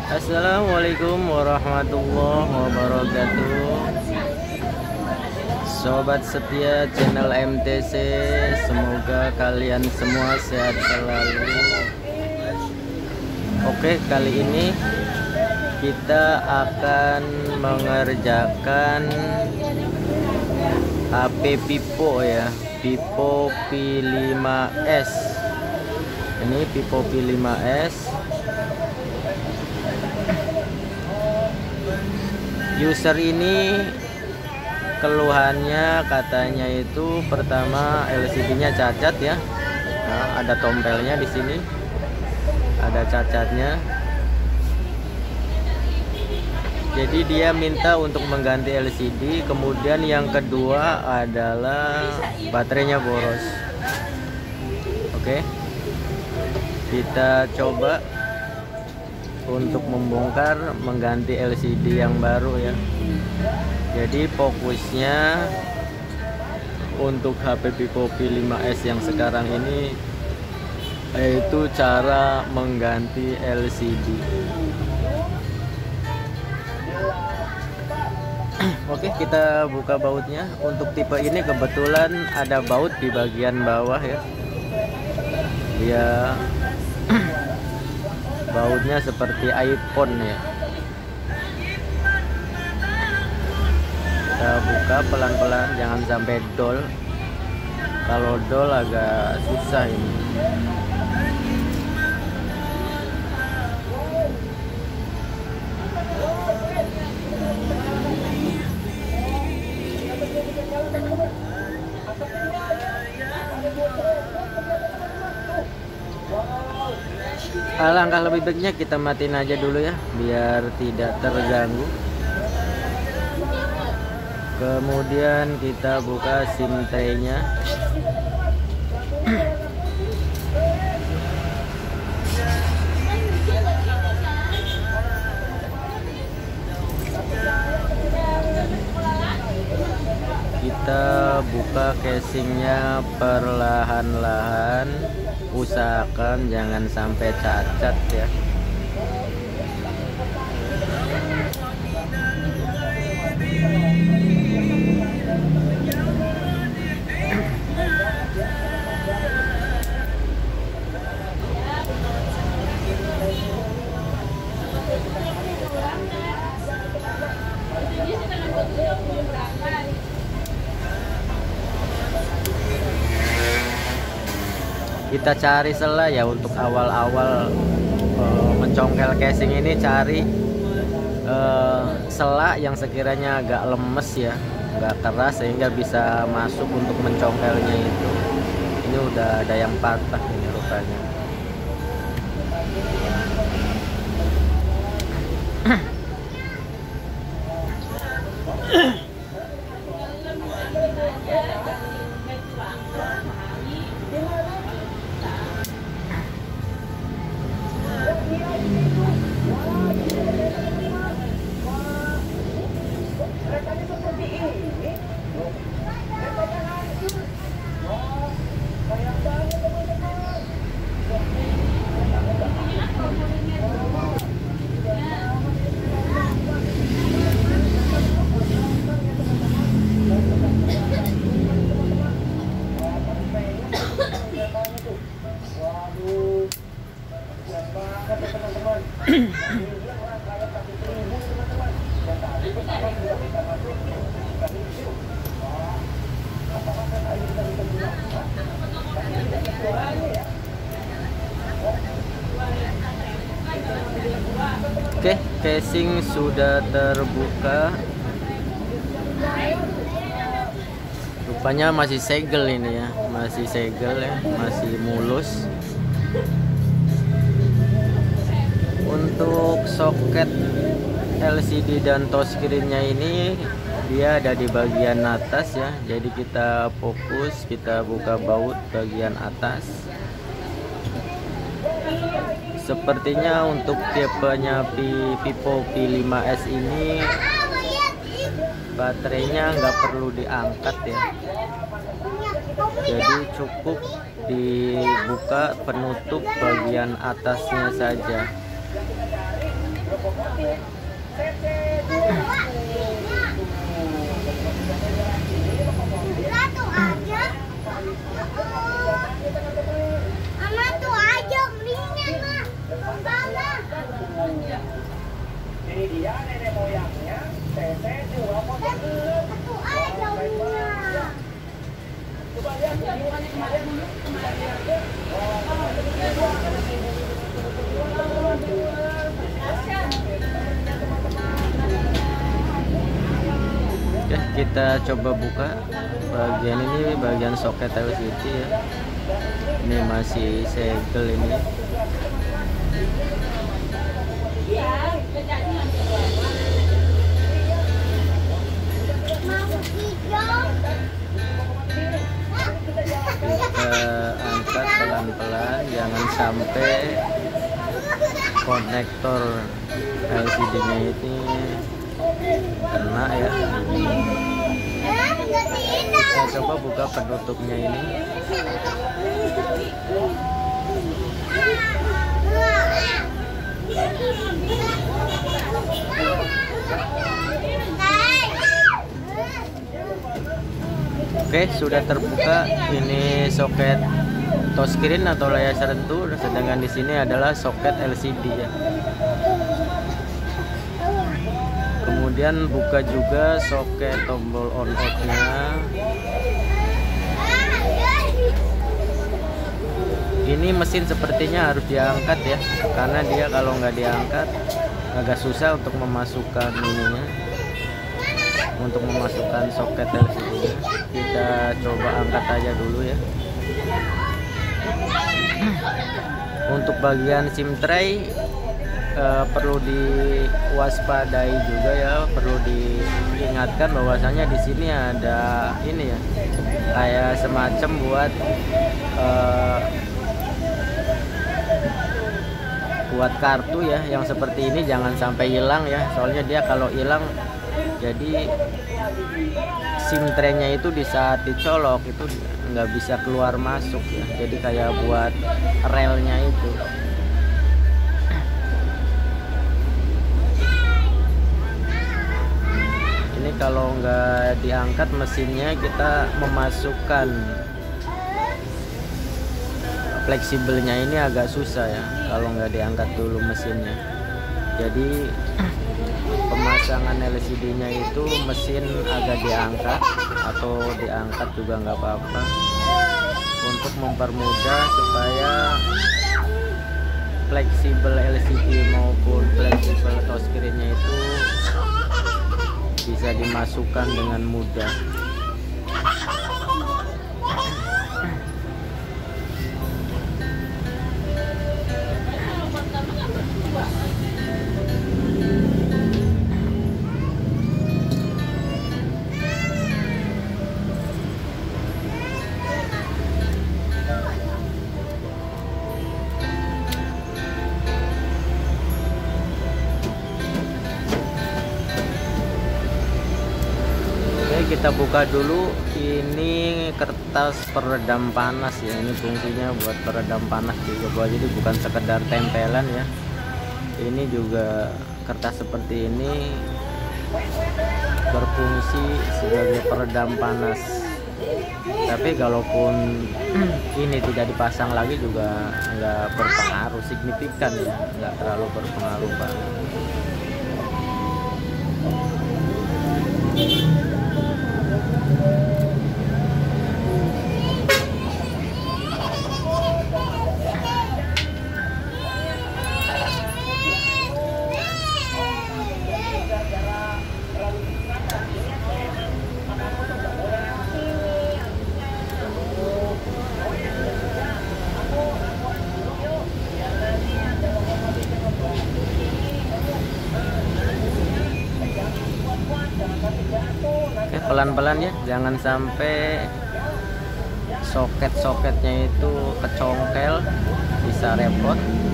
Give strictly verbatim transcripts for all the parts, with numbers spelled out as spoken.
Assalamualaikum warahmatullahi wabarakatuh. Sobat setia channel M T C, semoga kalian semua sehat selalu. Oke, kali ini kita akan mengerjakan H P Vivo ya, Vivo V lima S. Ini Vivo V lima S. User ini keluhannya katanya itu pertama L C D-nya cacat ya. Nah, ada tompelnya di sini, ada cacatnya. Jadi dia minta untuk mengganti L C D. Kemudian yang kedua adalah baterainya boros. Oke, kita coba untuk membongkar, mengganti L C D yang baru ya. Jadi fokusnya untuk H P Vivo V lima S yang sekarang ini yaitu cara mengganti L C D. Oke, kita buka bautnya. Untuk tipe ini kebetulan ada baut di bagian bawah ya. Dia bautnya seperti iPhone ya. Kita buka pelan-pelan, jangan sampai dol. Kalau dol agak susah ini. Alangkah lebih baiknya kita matiin aja dulu ya, biar tidak terganggu. Kemudian kita buka SIM tray-nya. Kita buka casingnya perlahan-lahan, usahakan jangan sampai cacat ya. Kita cari celah ya untuk awal-awal uh, mencongkel casing ini, cari uh, celah yang sekiranya agak lemes ya, nggak keras sehingga bisa masuk untuk mencongkelnya itu. Ini udah ada yang patah ini rupanya. Oke, casing sudah terbuka. Rupanya masih segel ini ya, masih segel ya, masih mulus. Untuk soket L C D dan touchscreen-nya ini dia ada di bagian atas ya. Jadi kita fokus, kita buka baut bagian atas. Sepertinya untuk tipenya Vivo V lima S ini baterainya nggak perlu diangkat ya. Jadi cukup dibuka penutup bagian atasnya saja. Satu aja. Mama tuh aja ringan mah. Bangga. Ini dia nenek moyangnya. Tete dua motor. Satu aja ringan. Coba lihat Oke, kita coba buka bagian ini, bagian soket L C D ya. Ini masih segel ini. Kita angkat pelan-pelan, jangan sampai konektor L C D-nya ini kena ya. Kita coba buka penutupnya ini. Oke, sudah terbuka. Ini soket touchscreen atau layar sentuh, sedangkan di sini adalah soket L C D ya. Kemudian buka juga soket tombol on off-nya. Ini mesin sepertinya harus diangkat ya, karena dia kalau nggak diangkat agak susah untuk memasukkan ininya, untuk memasukkan soket L C D-nya. Kita coba angkat aja dulu ya. Untuk bagian SIM tray Uh, perlu diwaspadai juga ya, perlu diingatkan bahwasanya di sini ada ini ya, kayak semacam buat uh, buat kartu ya, yang seperti ini jangan sampai hilang ya, soalnya dia kalau hilang jadi SIM tray-nya itu di saat dicolok itu nggak bisa keluar masuk ya, jadi kayak buat relnya itu. Ini kalau nggak diangkat mesinnya, kita memasukkan fleksibelnya ini agak susah ya kalau nggak diangkat dulu mesinnya. Jadi pemasangan L C D-nya itu mesin agak diangkat atau diangkat juga nggak apa-apa, untuk mempermudah supaya fleksibel L C D maupun fleksibel touchscreen-nya itu bisa dimasukkan dengan mudah. Kita buka dulu, ini kertas peredam panas ya, ini fungsinya buat peredam panas juga, jadi bukan sekedar tempelan ya. Ini juga kertas seperti ini berfungsi sebagai peredam panas, tapi kalaupun ini tidak dipasang lagi juga nggak berpengaruh signifikan ya, nggak terlalu berpengaruh banget. Pelan-pelan ya, jangan sampai soket-soketnya itu kecongkel, bisa repot.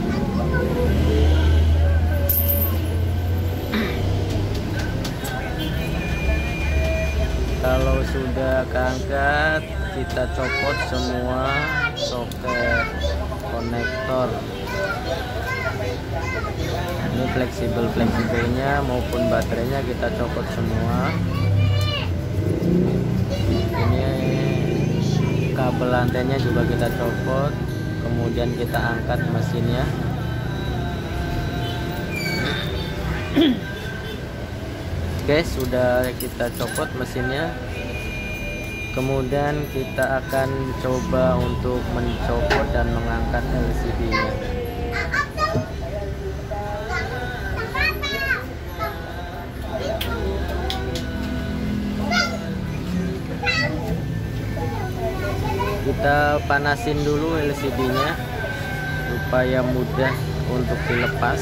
Kalau sudah keangkat, kita copot semua soket konektor. Ini fleksibel-fleksibelnya maupun baterainya kita copot semua. Ini kabel lantainya juga kita copot, kemudian kita angkat mesinnya. Oke, sudah kita copot mesinnya. Kemudian kita akan coba untuk mencopot dan mengangkat L C D-nya. Kita panasin dulu L C D-nya supaya mudah untuk dilepas.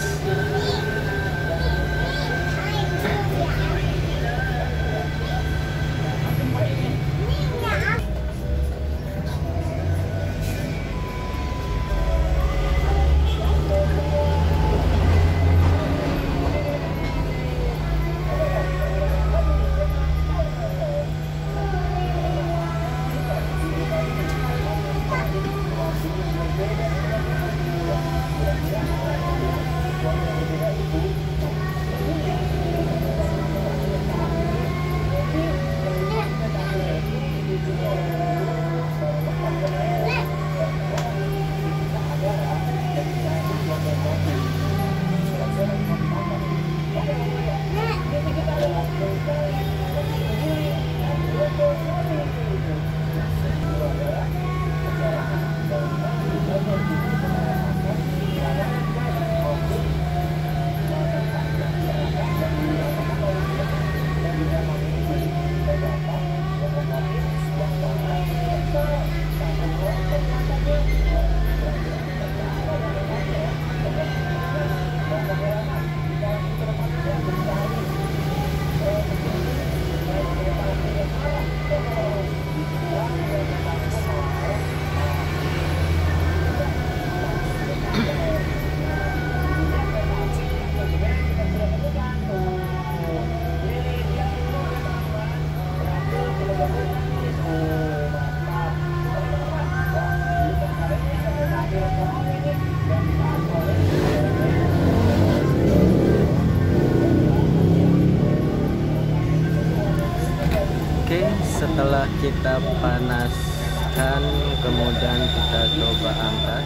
Setelah kita panaskan, kemudian kita coba angkat.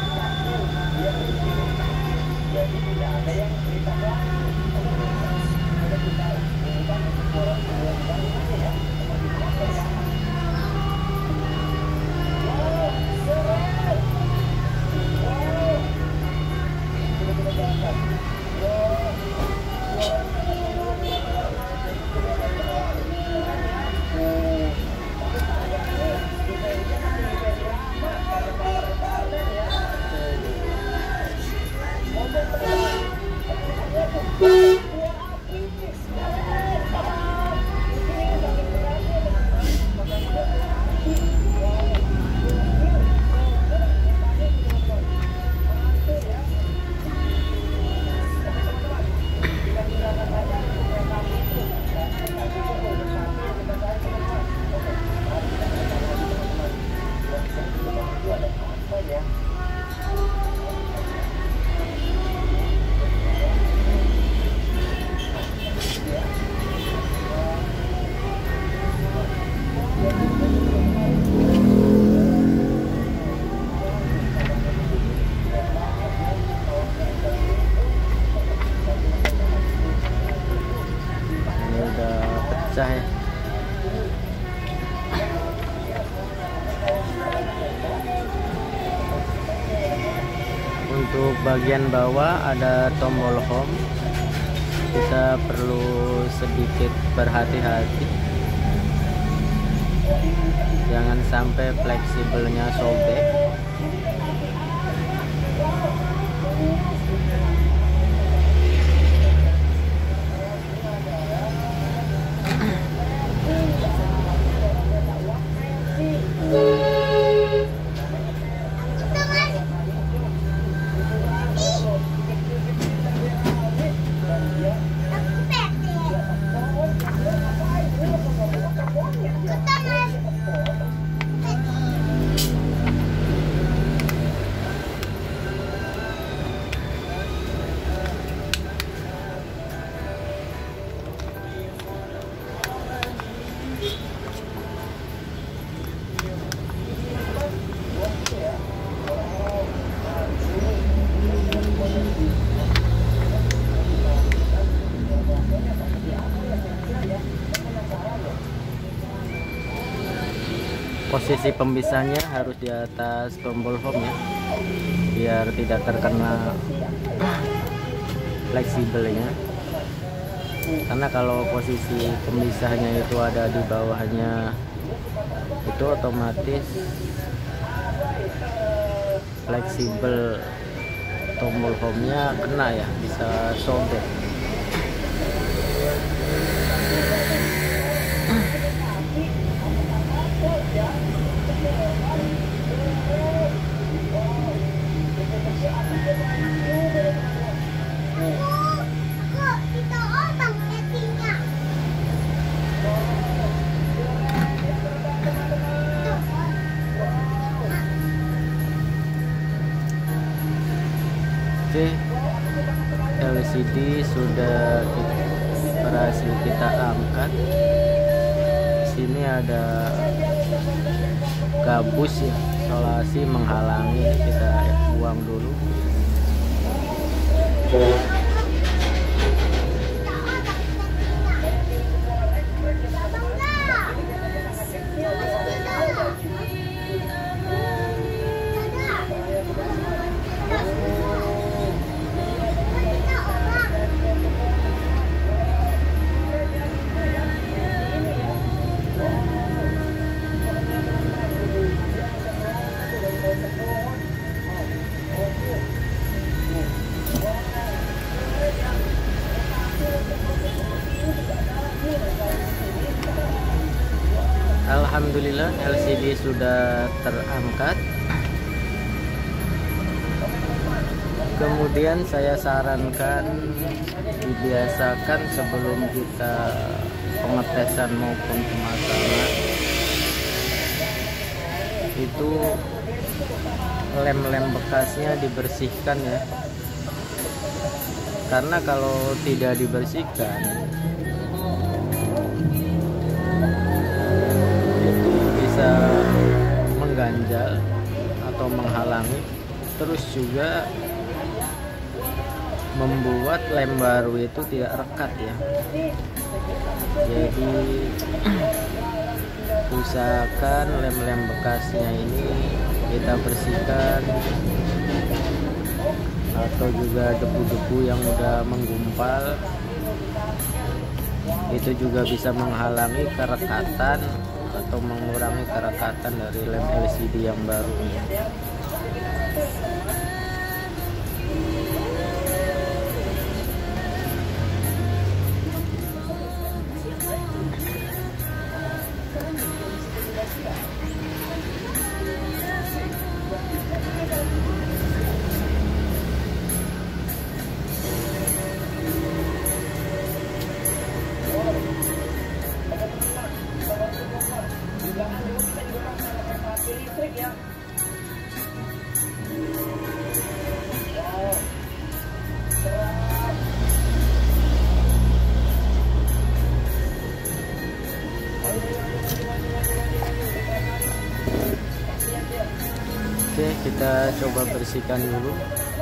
Pecah ya. Untuk bagian bawah ada tombol home, kita perlu sedikit berhati-hati jangan sampai fleksibelnya sobek. posisi pembisanya harus di atas tombol home ya, biar tidak terkena fleksibelnya. Karena kalau posisi pemisahnya itu ada di bawahnya, itu otomatis fleksibel tombol home-nya kena ya, bisa sobek. Oke, L C D sudah berhasil kita angkat. Sini ada gabus ya, isolasi menghalangi, kita buang dulu. Alhamdulillah L C D sudah terangkat. Kemudian saya sarankan dibiasakan sebelum kita pengetesan maupun pemasangan itu lem-lem bekasnya dibersihkan ya. Karena kalau tidak dibersihkan bisa mengganjal atau menghalangi, terus juga membuat lem baru itu tidak rekat ya. Jadi usahakan lem-lem bekasnya ini kita bersihkan, atau juga debu-debu yang udah menggumpal itu juga bisa menghalangi kerekatan atau mengurangi kerekatan dari lem L C D yang baru ini. Oke, kita coba bersihkan dulu.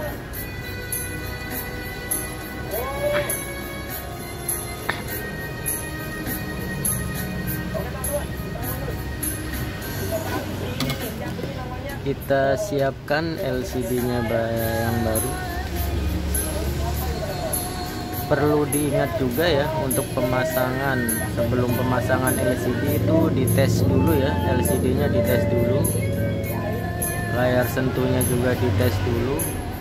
Kita siapkan L C D-nya yang baru. Perlu diingat juga ya, untuk pemasangan, sebelum pemasangan L C D itu dites dulu ya, L C D-nya dites dulu. Layar sentuhnya juga dites dulu.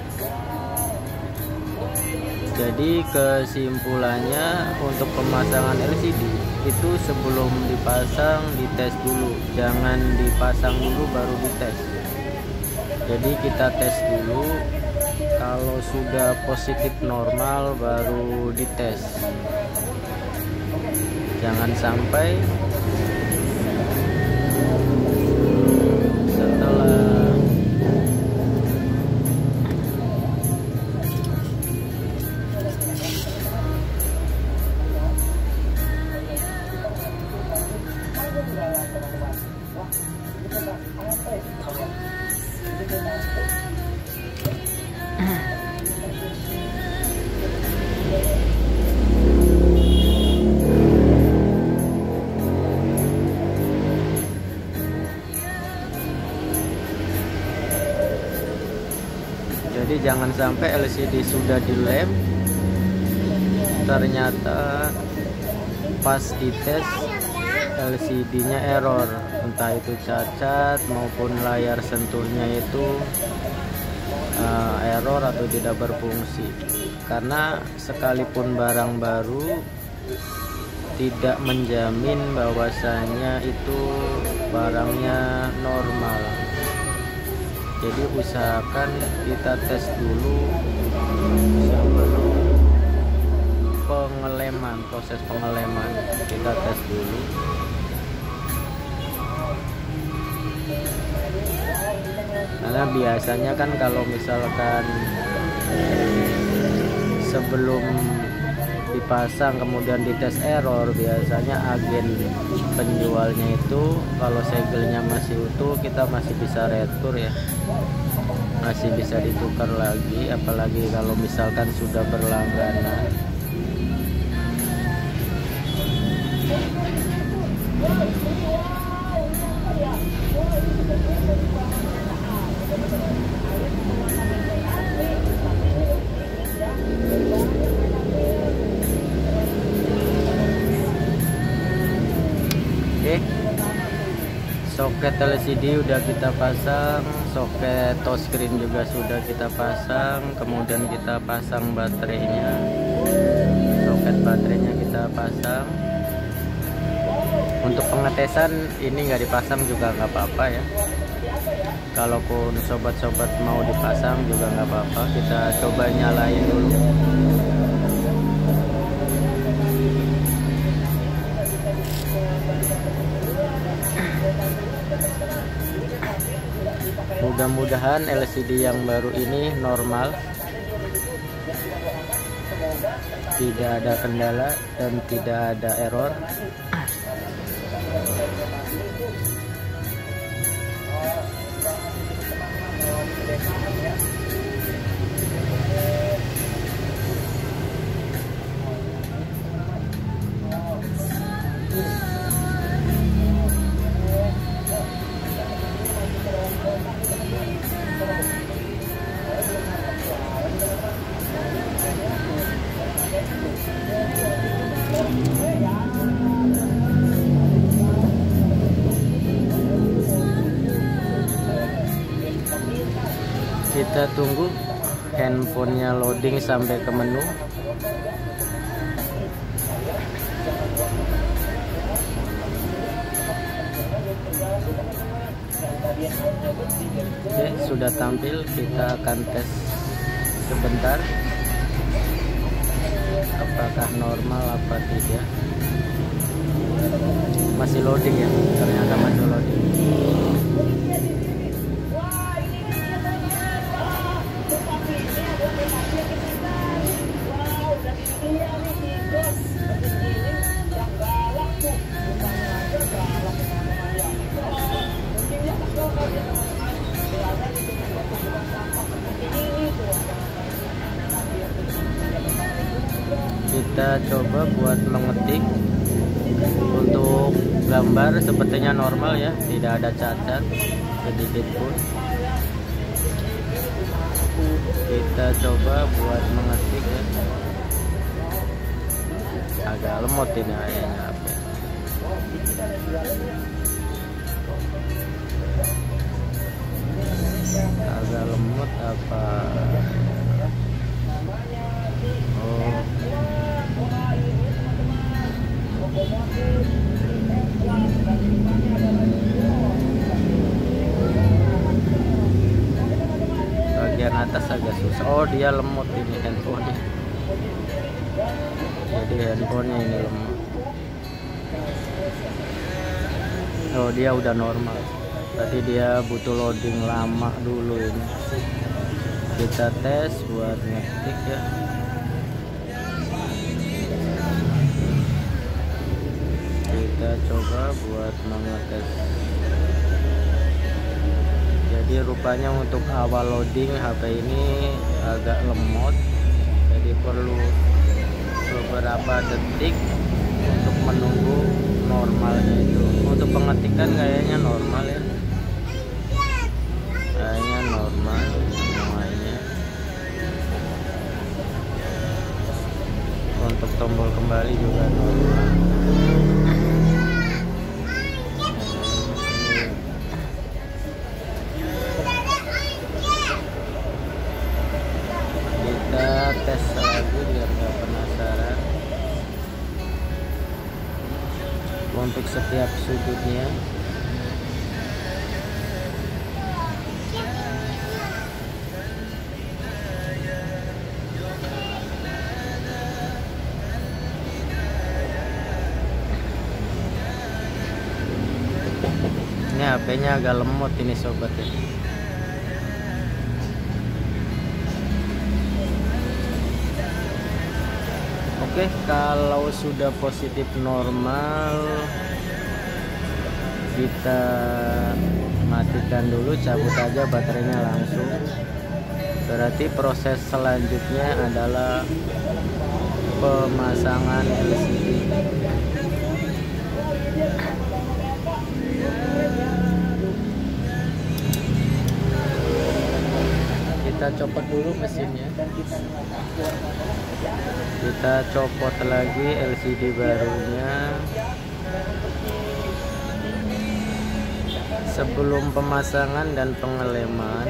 Jadi kesimpulannya untuk pemasangan L C D itu sebelum dipasang dites dulu, jangan dipasang dulu baru dites. Jadi kita tes dulu, kalau sudah positif normal baru dites. Jangan sampai setelah jangan sampai L C D sudah dilem ternyata pas dites L C D-nya error, entah itu cacat maupun layar sentuhnya itu uh, error atau tidak berfungsi. Karena sekalipun barang baru tidak menjamin bahwasanya itu barangnya normal. Jadi usahakan kita tes dulu sebelum pengeleman, proses pengeleman kita tes dulu. Karena biasanya kan kalau misalkan sebelum dipasang kemudian dites error, biasanya agen penjualnya itu kalau segelnya masih utuh kita masih bisa retur ya, masih bisa ditukar lagi, apalagi kalau misalkan sudah berlangganan. Oke, soket L C D udah kita pasang, soket touchscreen juga sudah kita pasang, kemudian kita pasang baterainya, soket baterainya kita pasang. Untuk pengetesan ini nggak dipasang juga nggak apa-apa ya. Kalaupun sobat-sobat mau dipasang juga nggak apa-apa, kita coba nyalain dulu. Mudah-mudahan L C D yang baru ini normal, tidak ada kendala dan tidak ada error. Kita tunggu handphonenya loading sampai ke menu. Oke, sudah tampil. Kita akan tes sebentar apakah normal apa tidak. Masih loading ya, ternyata masih loading. Kita coba buat mengetik. Untuk gambar sepertinya normal ya, tidak ada cacat sedikit pun. Kita coba buat mengetik ya. Agak lemot ini kayaknya H P. Agak lemot apa? Oh. Bagian atas agak susah. Oh, dia lemot ini handphonenya. Jadi handphonenya ini lemot. Oh, dia udah normal. Tadi dia butuh loading lama dulu ini. Kita tes buat ngetik ya. Kita coba buat mengetes. Jadi rupanya untuk awal loading H P ini agak lemot, jadi perlu beberapa detik untuk menunggu normalnya itu. Untuk pengetikan kayaknya normal ya, kayaknya normal semuanya. Untuk tombol kembali juga normal. Kita tes lagi biar nggak penasaran. Untuk setiap sudutnya ini H P-nya agak lemot ini sobat ya. Oke, kalau sudah positif normal kita matikan dulu, cabut aja baterainya langsung. Berarti proses selanjutnya adalah pemasangan L C D. Kita copot dulu mesinnya. Kita copot lagi L C D barunya. Sebelum pemasangan dan pengeleman,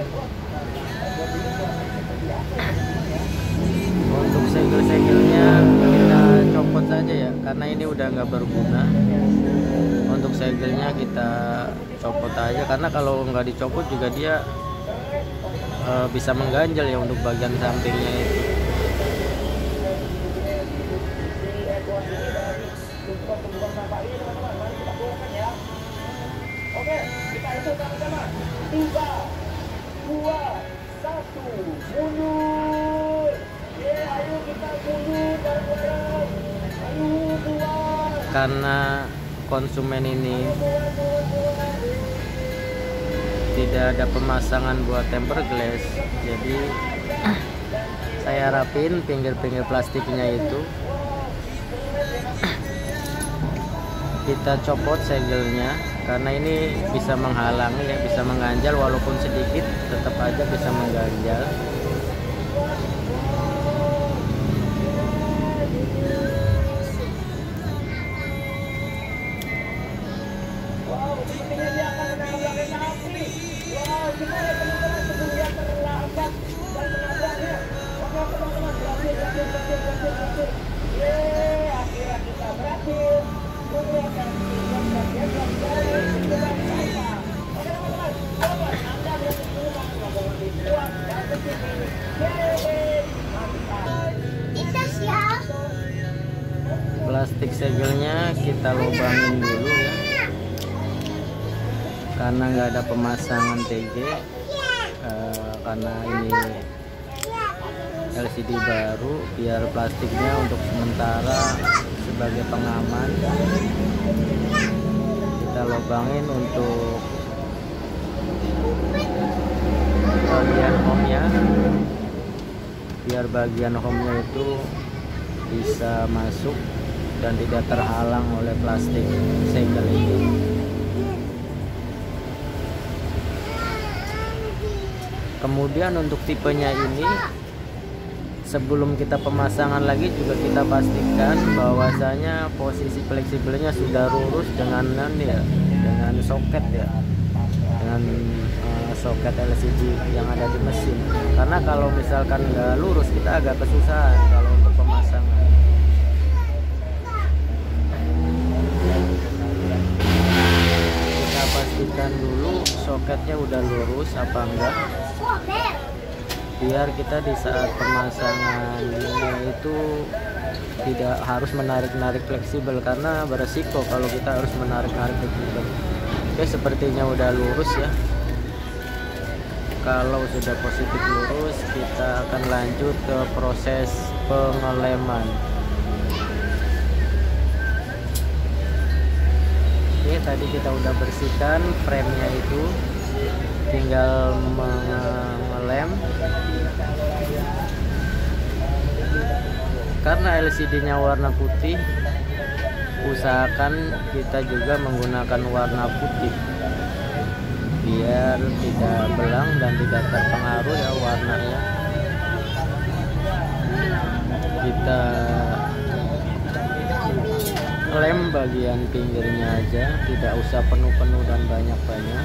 untuk segel-segelnya kita copot saja ya, karena ini udah nggak berguna. Untuk segelnya kita copot aja, karena kalau nggak dicopot juga dia e, bisa mengganjal ya untuk bagian sampingnya itu. Oke, kita hitung sama-sama. Tiga, dua, satu, mundur. Ya, ayo kita mundur bareng-bareng. Ayo keluar. Karena konsumen ini tidak ada pemasangan buat tempered glass, jadi saya rapin pinggir-pinggir plastiknya itu. Kita copot segelnya karena ini bisa menghalangi ya, bisa mengganjal walaupun sedikit, tetap aja bisa mengganjal. Wow, sepertinya dia akan menabrakkan api. Wow, gimana teman-teman sebelum dia terlambat dan menabraknya? Oke teman-teman, berhasil, berhasil, berhasil, berhasil, berhasil. Yeay, akhirnya kita berhasil. Kita siap. Plastik segelnya kita lubangin dulu ya, karena nggak ada pemasangan T G, eh, karena ini L C D baru, biar plastiknya untuk sementara sebagai pengaman kita lubangin untuk bagian home-nya, biar bagian home-nya itu bisa masuk dan tidak terhalang oleh plastik segel ini. Kemudian untuk tipenya ini, sebelum kita pemasangan lagi juga kita pastikan bahwasanya posisi fleksibelnya sudah lurus dengan ya, dengan soket ya, dengan uh, soket L C D yang ada di mesin. Karena kalau misalkan nggak lurus kita agak kesusahan kalau untuk pemasangan. Kita pastikan dulu soketnya udah lurus apa enggak, biar kita di saat pemasangannya itu tidak harus menarik-narik fleksibel, karena beresiko kalau kita harus menarik-narik fleksibel. Oke, sepertinya udah lurus ya. Kalau sudah positif lurus, kita akan lanjut ke proses pengeleman. Oke, tadi kita udah bersihkan frame-nya itu, tinggal mengelem. Karena L C D-nya warna putih, usahakan kita juga menggunakan warna putih biar tidak belang dan tidak terpengaruh ya warnanya. Kita lem bagian pinggirnya aja, tidak usah penuh-penuh dan banyak-banyak.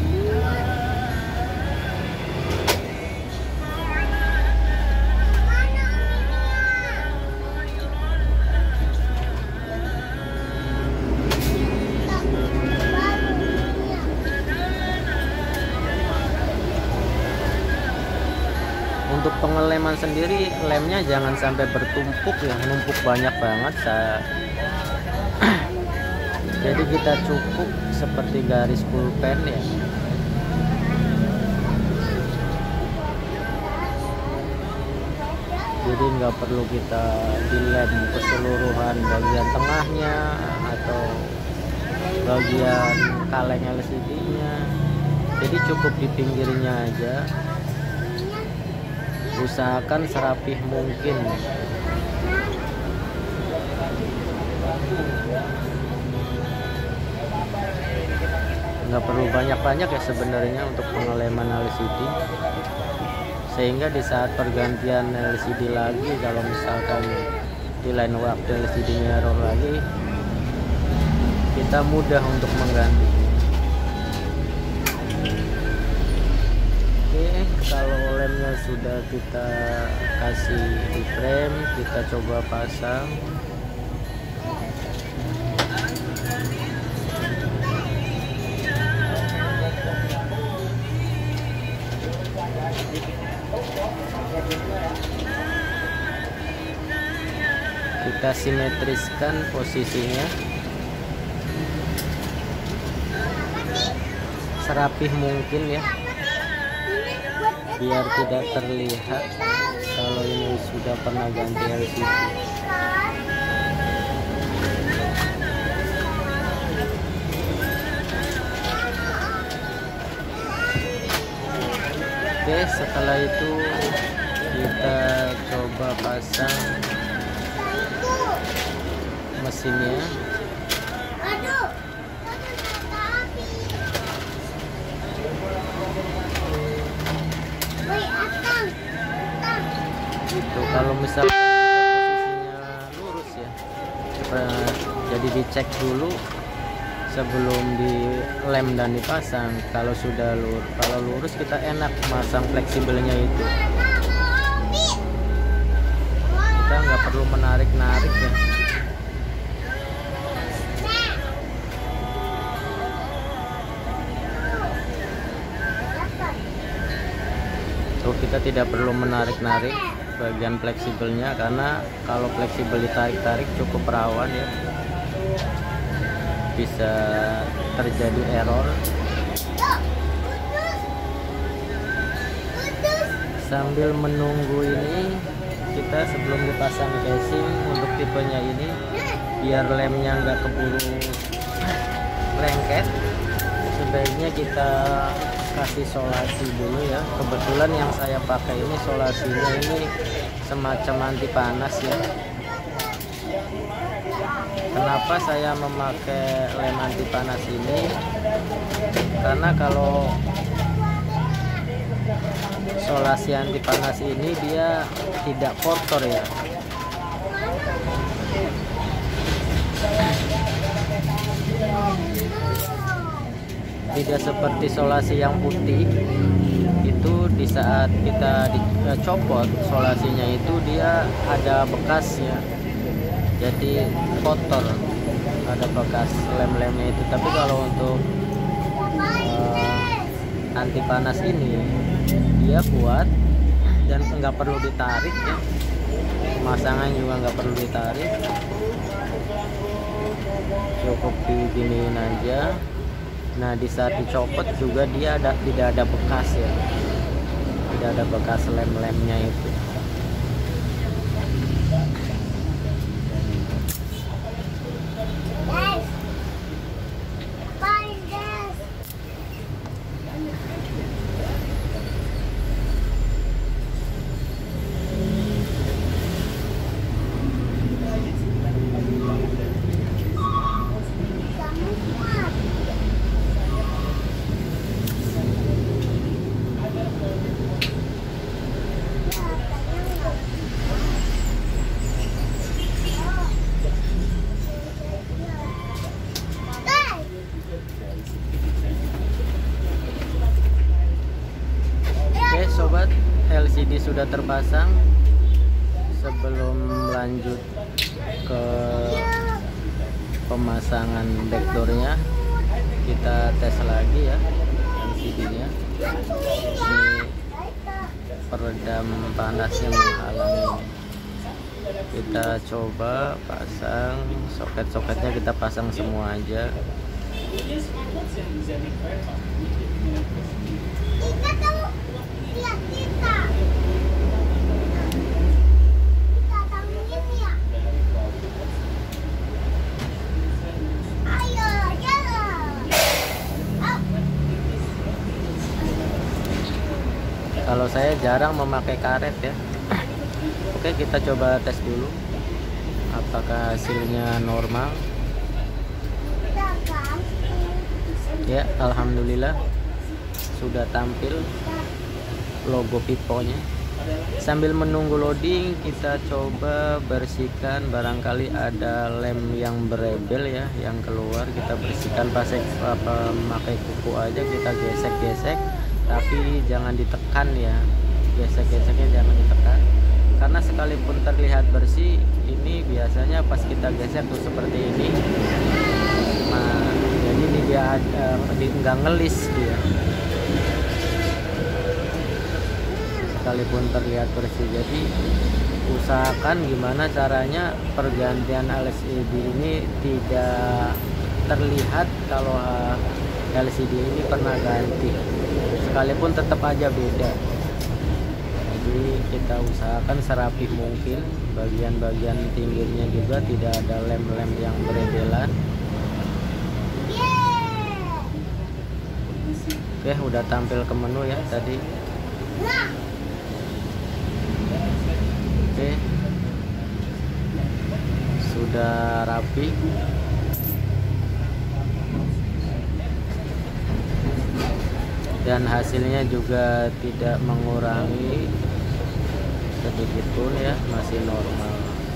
Untuk pengeleman sendiri, lemnya jangan sampai bertumpuk ya, numpuk banyak banget. Saya jadi kita cukup seperti garis pulpen ya. Jadi nggak perlu kita dilem keseluruhan bagian tengahnya atau bagian kaleng L C D-nya. Jadi cukup di pinggirnya aja. Usahakan serapih mungkin. Nggak perlu banyak-banyak ya sebenarnya untuk pengeleman L C D, sehingga di saat pergantian L C D lagi, kalau misalkan di lain waktu L C D-nya error lagi, kita mudah untuk mengganti. Oke, kalau lemnya sudah kita kasih di frame, kita coba pasang. Kita simetriskan posisinya serapih mungkin ya, biar tidak terlihat kalau ini sudah pernah ganti L C D. Oke, setelah itu kita coba pasang mesinnya. Itu kalau misalnya posisinya lurus ya, jadi dicek dulu sebelum dilem dan dipasang. Kalau sudah lurus, kalau lurus kita enak masang fleksibelnya itu. Kita nggak perlu menarik-narik ya. Tuh, kita tidak perlu menarik-narik bagian fleksibelnya, karena kalau fleksibel ditarik-tarik cukup rawan ya, bisa terjadi error. Sambil menunggu ini, kita sebelum dipasang casing untuk tipenya ini, biar lemnya nggak keburu lengket, sebaiknya kita kasih solasi dulu ya. Kebetulan yang saya pakai ini solasinya ini semacam anti panas ya. Kenapa saya memakai lem anti panas ini? Karena kalau solasi anti panas ini dia tidak kotor ya. Tidak seperti solasi yang putih, itu di saat kita dicopot solasinya itu dia ada bekasnya, jadi kotor, ada bekas lem-lemnya itu. Tapi kalau untuk uh, anti panas ini dia kuat dan nggak perlu ditarik ya, pemasangan juga nggak perlu ditarik, cukup diginiin aja. Nah, di saat dicopot juga dia ada tidak ada bekas ya, tidak ada bekas lem-lemnya itu. sudah terpasang, sebelum lanjut ke pemasangan backdoornya, kita tes lagi ya L C D-nya. Ini peredam panasnya menghalangi. Kita coba pasang soket-soketnya, kita pasang semua aja. Kita tahu lihat kita. Kita tahu ini ya. Ayo jalan. Ah. Kalau saya jarang memakai karet ya. Oke, kita coba tes dulu apakah hasilnya normal. Ya, alhamdulillah sudah tampil logo piponya. Sambil menunggu loading, kita coba bersihkan, barangkali ada lem yang berebel ya yang keluar. Kita bersihkan pakai apa memakai kuku aja, kita gesek-gesek, tapi jangan ditekan ya. Gesek-geseknya jangan ditekan, karena sekalipun terlihat bersih, ini biasanya pas kita gesek tuh seperti ini. Nah, jadi ini dia ada nggak ngelis dia. Sekalipun terlihat bersih, jadi usahakan gimana caranya pergantian L C D ini tidak terlihat kalau L C D ini pernah ganti, sekalipun tetap aja beda. Jadi kita usahakan serapi mungkin, bagian-bagian pinggirnya juga tidak ada lem-lem yang berebelan. Oke, udah tampil ke menu ya tadi. Oke, sudah rapi. Dan hasilnya juga tidak mengurangi sedikit pun ya, masih normal.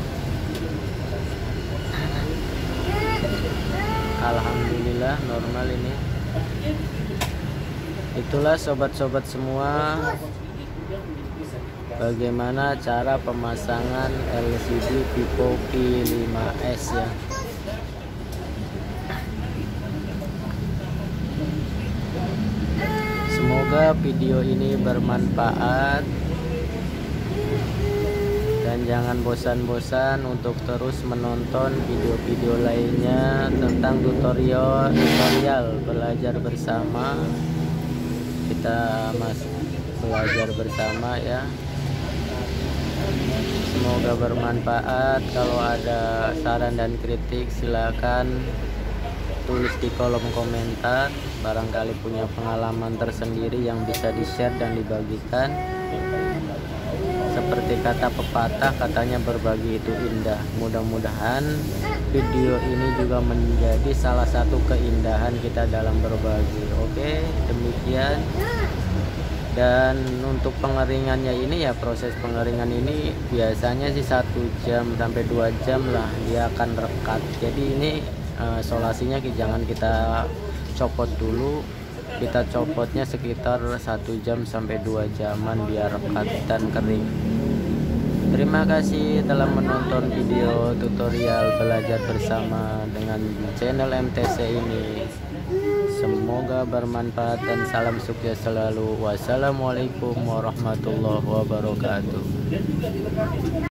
Alhamdulillah normal ini. Itulah sobat-sobat semua, bagaimana cara pemasangan L C D Vivo V lima S ya. Semoga video ini bermanfaat, dan jangan bosan-bosan untuk terus menonton video-video lainnya tentang tutorial tutorial belajar bersama. Kita masih belajar bersama ya. Semoga bermanfaat. Kalau ada saran dan kritik silakan tulis di kolom komentar. Barangkali punya pengalaman tersendiri yang bisa di-share dan dibagikan. Seperti kata pepatah, katanya berbagi itu indah. Mudah-mudahan video ini juga menjadi salah satu keindahan kita dalam berbagi. Oke, demikian. Dan untuk pengeringannya ini ya, proses pengeringan ini biasanya sih satu jam sampai dua jam lah dia akan rekat. Jadi ini uh, solasinya jangan kita copot dulu, kita copotnya sekitar satu jam sampai dua jaman biar rekat dan kering. Terima kasih telah menonton video tutorial belajar bersama dengan channel M T C ini. Semoga bermanfaat dan salam sukses selalu. Wassalamualaikum warahmatullahi wabarakatuh.